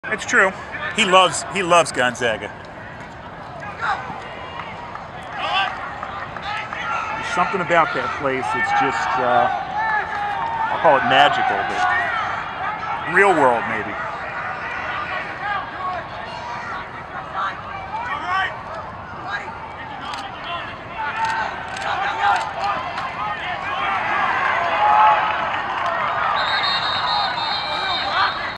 It's true. He loves Gonzaga. There's something about that place. It's just I'll call it magical, but real world maybe.